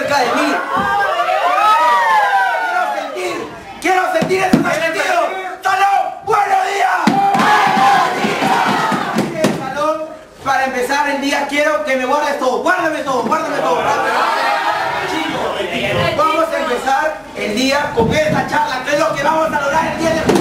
cerca de mí. Quiero sentir ese sentido. ¡Salón! ¡Buenos días! En el salón, para empezar el día, quiero que me guardes todo. Guárdame todo, guárdame todo. Chicos, vamos a empezar el día con esta charla, que es lo que vamos a lograr el día de hoy.